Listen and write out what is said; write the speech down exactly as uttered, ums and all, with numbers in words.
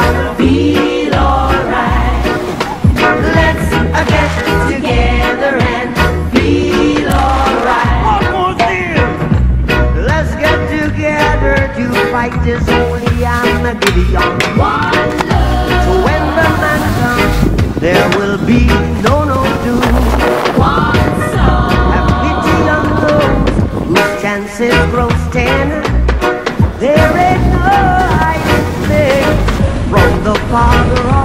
gonna feel alright. Let's uh, get together and feel alright. Almost there. Let's get together to fight this holy and a Gideon. One love. So when the man comes, there will be no no doom. One soul. Have pity on those whose chances grow ten. There ain't no hiding place from the Father